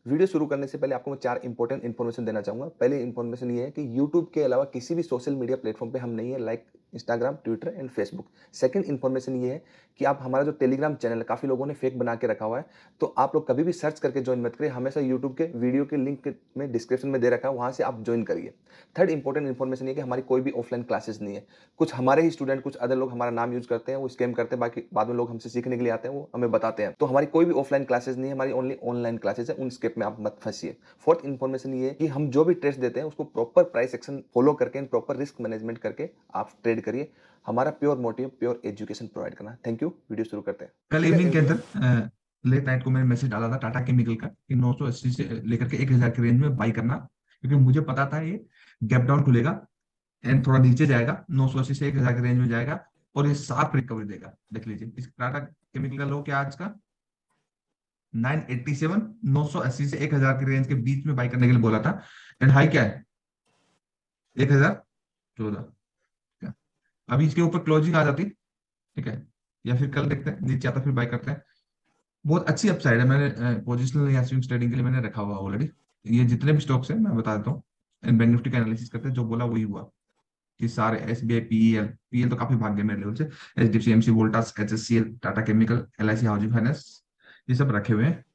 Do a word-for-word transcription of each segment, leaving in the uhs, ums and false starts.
Video शुरू करने से पहले आपको मैं चार इंपॉर्टेंट इन्फॉर्मेशन देना चाहूँगा। पहली इन्फॉर्मेशन ये है कि यूट्यूब के अलावा किसी भी सोशल मीडिया प्लेटफ़ॉर्म पे हम नहीं है like Instagram, Twitter and Facebook. Second information ये है कि आप हमारा जो टेलीग्राम चैनल है, काफ़ी लोगों ने फेक बना के रखा हुआ है, तो आप लोग कभी भी सर्च करके जॉइन मत करिए। हमेशा यूट्यूब के वीडियो के लिंक के में डिस्क्रिप्शन में दे रखा है, वहाँ से आप जॉइन करिए। थर्ड इंपॉर्टेंट इन्फॉर्मेशन ये है कि हमारी कोई भी ऑफलाइन क्लासेस नहीं है। कुछ हमारे ही स्टूडेंट, कुछ अदर लोग हमारा नाम यूज़ करते हैं, वो स्कैम करते हैं, बाकी बाद में लोग हमसे सीखने के लिए आते हैं, वो हमें बताते हैं। तो हमारी कोई भी ऑफलाइन क्लासेस नहीं है, हमारी ओनली ऑनलाइन क्लासेस है, उन स्केप में आप मत फँसिए। फोर्थ इन्फॉर्मेशन ये है कि हम जो भी ट्रेड्स देते हैं उसको प्रॉपर प्राइस एक्शन फॉलो करके एंड प्रॉपर रिस्क मैनेजमेंट करके आप ट्रेड करिए। हमारा pure motive pure education provide करना। Thank you. वीडियो शुरू करते हैं। कल ठीक है इवनिंग के एवरीवन। अंदर लेट नाइट को मैंने मैसेज डाला था टाटा केमिकल का कि नौ सौ अस्सी से लेकर के एक हज़ार के रेंज में बाई करना, क्योंकि मुझे पता था ये गैप डाउन खुलेगा एंड थोड़ा नीचे जाएगा, नौ सौ अस्सी से एक हज़ार के रेंज में जाएगा और ये शार्प रिकवरी देगा। देख लीजिए इस टाटा केमिकल का लो क्या आज का नौ सौ सत्तासी, नौ सौ अस्सी से एक हज़ार के रेंज के बीच में बाई करने के लिए बोला था। एंड हाई क्या है एक हज़ार चौदह। अभी इसके ऊपर क्लोजिंग आ जाती, ठीक है, या फिर कल देखते हैं नीचे आता फिर बाय करते हैं। बहुत अच्छी अपसाइड है, मैंने पोजिशनल या स्विंग ट्रेडिंग के लिए मैंने रखा हुआ ऑलरेडी। ये जितने भी स्टॉक्स हैं मैं बता देता हूँ, बैंक निफ्टी का एनालिसिस करते हैं, जो बोला वही हुआ कि सारे S B I PEL PL तो काफी भाग गए मेरे लेवल से, H D F C M C Voltas H S C L Tata chemical L I C housing finance, ये सब रखे हुए हैं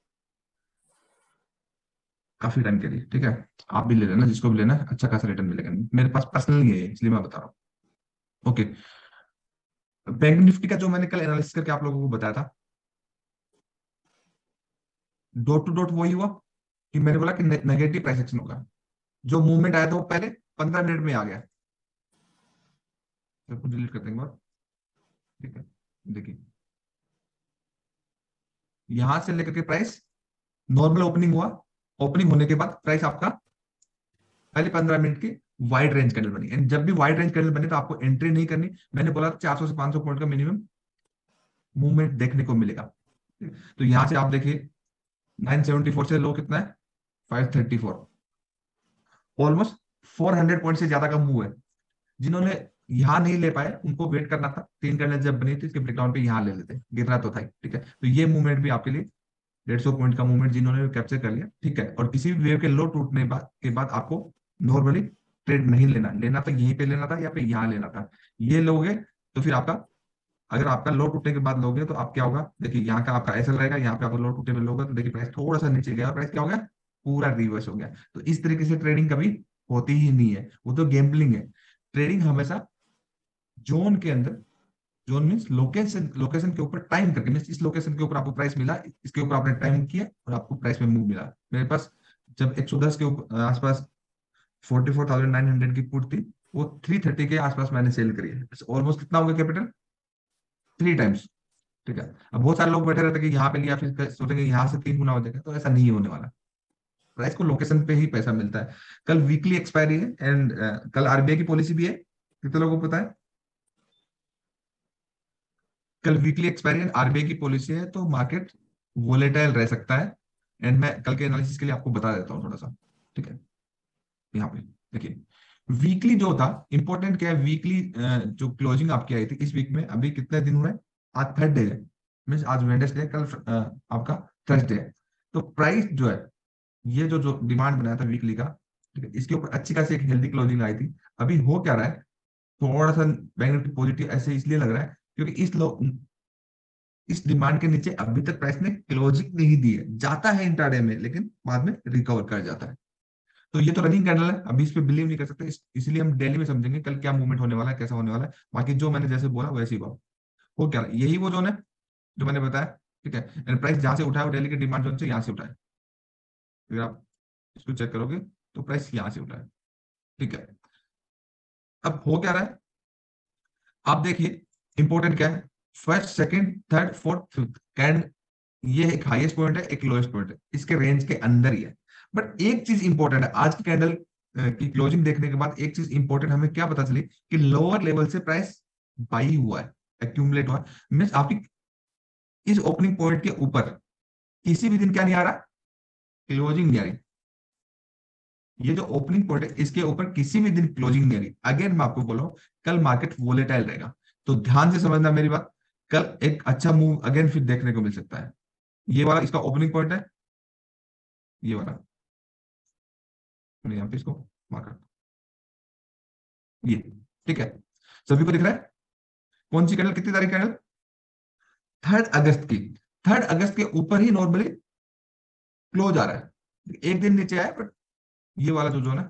काफी टाइम के लिए। ठीक है, आप भी ले लेना, जिसको भी लेना है, अच्छा खासा रिटर्न मिलेगा। मेरे पास पर्सनल नहीं है ये, इसलिए मैं बता रहा हूँ। ओके, बैंक निफ्टी का जो मैंने कल एनालिसिस करके आप लोगों को बताया था, डॉट टू डॉट वही हुआ कि मैंने बोला कि नेगेटिव प्राइस एक्शन होगा। जो मूवमेंट आया था वो पहले पंद्रह मिनट में आ गया। सबको डिलीट कर देंगे बाद, ठीक है। देखिए यहां से लेकर के प्राइस नॉर्मल ओपनिंग हुआ, ओपनिंग होने के बाद प्राइस आपका पहले पंद्रह मिनट की वाइड रेंज कैंडल बनी, एंड जब भी वाइड रेंज कैंडल बने तो आपको एंट्री नहीं करनी। मैंने बोला चार सौ से पांच सौ पॉइंट का मिनिमम मूवमेंट देखने को मिलेगा। तो यहां से आप देखिए नाइन सेवेंटी फोर से लो कितना है, five thirty four, almost four hundred point से ज्यादा का मूव है। जिन्होंने यहाँ नहीं ले पाए उनको वेट करना था, तीन कैंडल जब बनी थी इसके ब्रेकडाउन पे यहाँ ले लेते, गिरना तो था ही, ठीक है। तो ये मूवमेंट भी आपके लिए डेढ़ सौ पॉइंट का मूवमेंट जिन्होंने कैप्चर कर लिया, ठीक है। और किसी भी वेव के लो टूटने बाद के बाद आपको नॉर्मली ट्रेड नहीं लेना, लेना तो यहीं पे लेना था या फिर यहाँ लेना था। ये लोगे तो फिर आपका, अगर आपका लो टूटने के बाद लोगे तो आप क्या होगा, देखिए यहाँ का आपका ऐसा रहेगा, यहाँ पे आपको लो टूटने में लोगे तो देखिए प्राइस थोड़ा सा नीचे गया, प्राइस क्या हो गया, पूरा रिवर्स हो गया। तो इस तरीके से ट्रेडिंग कभी होती ही नहीं है, वो तो गैम्बलिंग है। ट्रेडिंग हमेशा जोन के अंदर, जोन मीन्स लोकेशन, लोकेशन के ऊपर टाइम करके, मीन्स इस लोकेशन के ऊपर आपको प्राइस मिला, इसके ऊपर आपने टाइम किया और आपको प्राइस में मूव मिला। मेरे पास जब एक सौ दस के ऊपर आसपास forty four thousand nine hundred की पुट थी, वो थ्री थर्टी के आसपास मैंने सेल करी है। ऑलमोस्ट कितना हो गया कैपिटल, थ्री टाइम्स। ठीक है, अब बहुत सारे लोग बैठे रहते हैं कि यहाँ पे लिया फिर सोचेंगे यहाँ से तीन गुना हो जाएगा, तो ऐसा नहीं होने वाला। प्राइस को लोकेशन पे ही पैसा मिलता है। कल वीकली एक्सपायरी है एंड कल आर बी आई की पॉलिसी भी है, कितने लोगों को पता है। कल weekly expiry and R B I की पॉलिसी है, तो मार्केट वोलेटाइल रह सकता है। एंड मैं कल के एनालिसिस के लिए आपको बता देता हूँ थोड़ा सा, ठीक है। यहाँ पे देखिए वीकली जो था इंपॉर्टेंट क्या है, वीकली जो क्लोजिंग आपकी आई थी इस वीक में, अभी कितने दिन हुए, आज थर्ड डे है, मीन्स आज वेडनेसडे, कल अ, आपका थर्सडे है। तो प्राइस जो है, ये जो जो डिमांड बनाया था वीकली का, ठीक है, इसके ऊपर अच्छी खासी एक हेल्दी क्लोजिंग आई थी। अभी हो क्या रहा है, थोड़ा सा बैंक निफ्टी पॉजिटिव ऐसे इसलिए लग रहा है क्योंकि इस लो इस डिमांड के नीचे अभी तक प्राइस ने क्लोजिंग नहीं दी है। जाता है इंट्राडे में लेकिन बाद में रिकवर कर जाता है। तो ये तो रनिंग कैंडल है, अभी इस पे बिलीव नहीं कर सकते, इस, इसलिए हम डेली में समझेंगे कल क्या मूवमेंट होने वाला है, कैसा होने वाला है। बाकी जो मैंने जैसे बोला वैसे ही हुआ। वो क्या यही वो जोन है जो मैंने बताया, ठीक है। एंड प्राइस जहां से उठाया वो डेली के डिमांड जोन से यहाँ से उठाया, अगर आप इसको चेक करोगे तो प्राइस यहाँ से उठाया, ठीक है। अब हो क्या रहा है, आप देखिए इंपॉर्टेंट क्या है, first second third fourth fifth candle, ये एक हाईएस्ट पॉइंट है एक लोएस्ट पॉइंट है, इसके रेंज के अंदर ही है। बट एक चीज इंपॉर्टेंट है, आज की कैंडल की क्लोजिंग देखने के बाद एक चीज इंपॉर्टेंट हमें क्या पता चली कि लोअर लेवल से प्राइस बाई हुआ है, एक्यूमुलेट हुआ है। मीन्स आपकी इस ओपनिंग पॉइंट के ऊपर किसी भी दिन क्या नहीं आ रहा, क्लोजिंग नहीं आ रही। ये जो ओपनिंग पॉइंट है इसके ऊपर किसी भी दिन क्लोजिंग नहीं आ रही। अगेन मैं आपको बोल रहा हूं कल मार्केट वोलेटाइल रहेगा, तो ध्यान से समझना मेरी बात। कल एक अच्छा मूव अगेन फिर देखने को मिल सकता है। ये वाला इसका ओपनिंग पॉइंट है, ये वाला, मैं यहाँ पे इसको मार्क करता हूं, ये ठीक है, सभी को दिख रहा है। कौन सी कैंडल, कितनी तारीख कैंडल, थर्ड अगस्त की। थर्ड अगस्त के ऊपर ही नॉर्मली क्लोज आ रहा है, एक दिन नीचे आया, बट ये वाला जो जोन है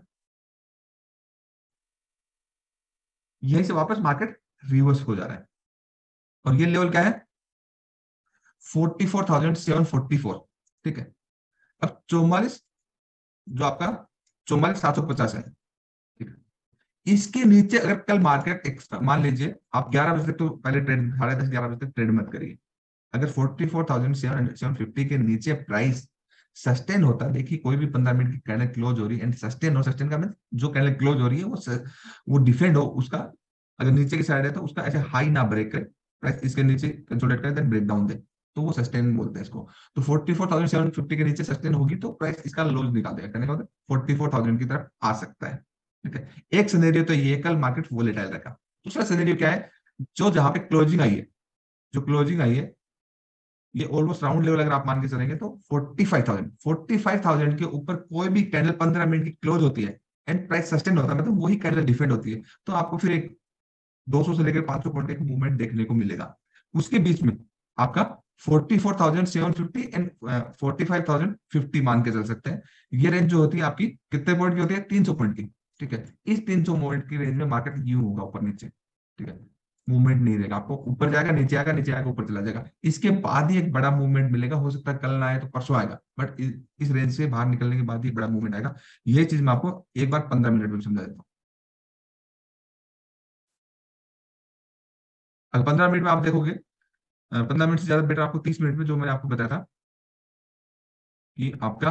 यहीं से वापस मार्केट रिवर्स हो जा रहा है। और ये लेवल क्या है, forty four thousand seven forty four, ठीक है। अब चौवालीस, जो आपका चौवालीस सात सौ पचास है, ठीक है। इसके नीचे अगर कल मार्केट एक्स्ट्रा, मान लीजिए आप ग्यारह बजे तक तो पहले ट्रेड, साढ़े दस ग्यारह बजे तक ट्रेड मत करिए। अगर forty four thousand seven seven fifty के नीचे प्राइस सस्टेन होता है, देखिए कोई भी पंद्रह मिनट की कैंडल क्लोज हो रही है एंड सस्टेन हो, सस्टेन का मतलब जो कैंडल क्लोज हो रही है वो स, वो डिफेंड हो उसका, अगर नीचे की साइड है तो उसका ऐसे हाई ना ब्रेक करे, प्राइस इसके नीचे कंसोलिडेट करे देन ब्रेक डाउन दे, तो वो सस्टेन बोलते हैं इसको। तो forty four thousand seven fifty के नीचे सस्टेन होगी तो प्राइस इसका लोज निकाल देगा, कहने का मतलब फोर्टी फोर थाउजेंड की तरफ आ सकता है, ठीक है। एक सिनेरियो तो ये, कल मार्केट वोलेटाइल रखा। दूसरा सिनेरियो क्या है, जो जहां पे क्लोजिंग आई है, जो क्लोजिंग आई है ये ऑलमोस्ट राउंड लेवल अगर आप मान के चलेंगे तो forty five thousand, forty five thousand के ऊपर कोई भी कैंडल पंद्रह मिनट की क्लोज होती है एंड प्राइस सस्टेन होता है, मतलब वही कैंडल डिफेंड होती है, तो आपको फिर एक दो सौ से लेकर पांच सौ पॉइंट का मूवमेंट देखने को मिलेगा। उसके बीच में आपका forty four thousand seven fifty and forty five thousand fifty मान के चल सकते हैं। ये रेंज जो होती है आपकी कितने पॉइंट की होती है, तीन सौ पॉइंट की, ठीक है। इस तीन सौ पॉइंट की रेंज में मार्केट यूं होगा ऊपर नीचे, ठीक है, मूवमेंट नहीं रहेगा, आपको ऊपर जाएगा नीचे आएगा नीचे आएगा ऊपर चला जाएगा, इसके बाद ही एक बड़ा मूवमेंट मिलेगा, हो सकता है कल ना आए तो परसों आएगा, बट इस रेंज से बाहर निकलने के बाद ही एक बड़ा मूवमेंट आएगा। ये चीज मैं आपको एक बार पंद्रह मिनट में समझा देता हूँ। अगर पंद्रह मिनट में आप देखोगे, पंद्रह मिनट से ज्यादा बेटर आपको तीस मिनट में जो मैंने आपको बताया था कि आपका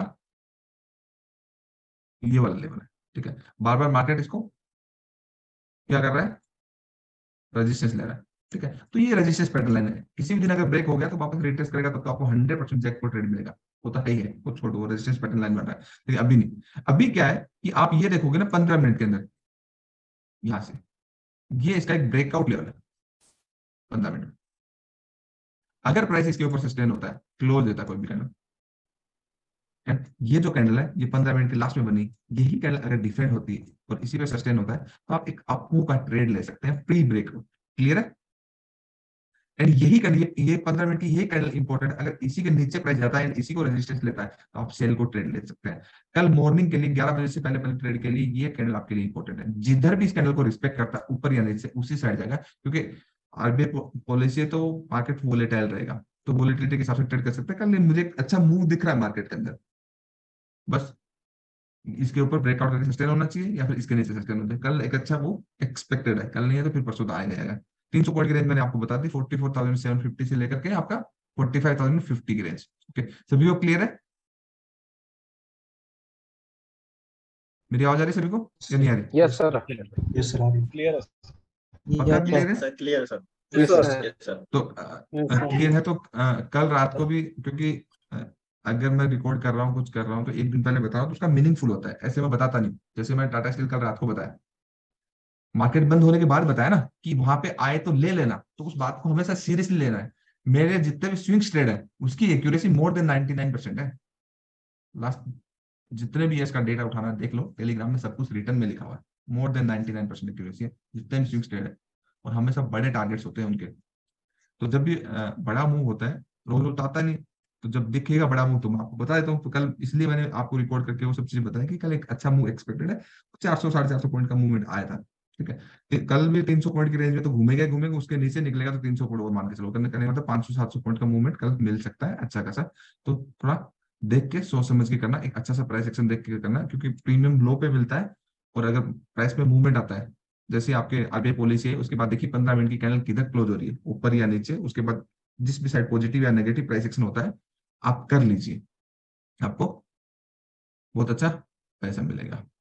ये वाला लेवल है, ठीक है। बार बार मार्केट इसको क्या कर रहा है, रेजिस्टेंस ले रहा है, ठीक है। तो ये रेजिस्टेंस पैटर्न लाइन है, किसी भी दिन अगर ब्रेक हो गया तो वापस रिटेस्ट करेगा, तब तो आपको हंड्रेड परसेंट जैकपॉट ट्रेड मिलेगा, होता है ही है, कुछ छोड़ो, वो रेजिस्टेंस पैटर्न लाइन बन रहा है, लेकिन अभी नहीं। अभी क्या है कि आप ये देखोगे ना पंद्रह मिनट के अंदर, यहां से ये इसका एक ब्रेकआउट लेवल है पंद्रह मिनट में। अगर प्राइस इसके ऊपर सस्टेन होता है, क्लोज देता है कोई भी कैंडल, एंड ये जो कैंडल है ये पंद्रह मिनट के लास्ट में बनी, यही कैंडल अगर डिफेंड होती है और इसी पे सस्टेन होता है तो आप एक अपमूव का ट्रेड ले सकते हैं प्री ब्रेकआउट, क्लियर है। एंड यही कैंडल, ये ये पंद्रह मिनट की ये कैंडल इंपॉर्टेंट है, अगर इसी के नीचे प्राइस जाता है इसी को रेजिस्टेंस लेता है तो आप सेल को ट्रेड ले सकते हैं। कल मॉर्निंग के लिए ग्यारह बजे से पहले पहले ट्रेड के लिए ये कैंडल आपके लिए इंपॉर्टेंट है, जिधर भी इस कैंडल को रिस्पेक्ट करता है ऊपर या नीचे उसी साइड जाएगा, क्योंकि आरबीआई पॉलिसी है तो मार्केट वोलेटाइल रहेगा, तो वोलेटिलिटी के हिसाब से ट्रेड कर सकते हैं। कल मुझे एक अच्छा मूव दिख रहा है मार्केट के अंदर, बस इसके ऊपर ब्रेकआउट करके सस्टेन होना चाहिए या फिर इसके नीचे सस्टेन होना चाहिए, कल एक अच्छा वो एक्सपेक्टेड है, कल नहीं है तो फिर परसों तो आएगा जाएगा। तीन सौ पॉइंट की रेंज मैंने आपको बता दी, forty four thousand seven fifty से लेकर के आपका फोर्टी फाइव थाउजेंड फिफ्टी की रेंज, ओके सभी को क्लियर है, मेरी आवाज आ रही है सभी को या नहीं आ रही? यस सर, यस सर, आ रही है। क्लियर है पक्का क्लियर है? सर, क्लियर है sir. Yes sir, sir, yes, sir. तो क्लियर है तो अ, कल रात को भी, क्योंकि अ, अगर मैं रिकॉर्ड कर रहा हूँ कुछ कर रहा हूँ तो एक दिन पहले बता रहा हूँ तो उसका मीनिंगफुल होता है, ऐसे मैं बताता नहीं, जैसे मैं टाटा स्टील कल रात को बताया, मार्केट बंद होने के बाद बताया ना कि वहां पे आए तो ले लेना, तो उस बात को हमेशा सीरियसली लेना है। मेरे जितने भी स्विंग्स ट्रेड है उसकी accuracy more than ninety nine percent है, लास्ट जितने भी इसका डेटा उठाना देख लो, टेलीग्राम में सब कुछ रिटर्न में लिखा हुआ है, more than ninety nine percent accuracy है जितने भी स्विंग्स ट्रेड है, और हमेशा बड़े टारगेट्स होते हैं उनके। तो जब भी अ, बड़ा मूव होता है, रोज रोज आता नहीं, तो जब दिखेगा बड़ा मूव तो मैं आपको बता देता हूँ। तो कल इसलिए मैंने आपको रिकॉर्ड करके वो सब चीजें बताया कि कल एक अच्छा मूव एक्सपेक्टेड है, चार सौ साढ़े चार सौ पॉइंट का मूवमेंट आया था, ठीक है। तो कल भी तीन सौ पॉइंट की रेंज में तो घूमेगा घूमेगा, उसके नीचे निकलेगा तो तीन सौ पॉइंट और मान के चलो, करने करने मतलब पांच सौ सात सौ पॉइंट का मूवमेंट कल मिल सकता है अच्छा खासा। तो थोड़ा देख के सोच समझ के करना, एक अच्छा सा प्राइस एक्शन देख के करना, क्योंकि प्रीमियम लो पे मिलता है, और अगर प्राइस में मूवमेंट आता है जैसे आपके आरबीआई पॉलिसी है, उसके बाद देखिए पंद्रह मिनट की कैंडल किधर क्लोज हो रही है, ऊपर या नीचे, उसके बाद जिस भी साइड पॉजिटिव या नेगेटिव प्राइस एक्शन होता है आप कर लीजिए, आपको बहुत अच्छा पैसा मिलेगा।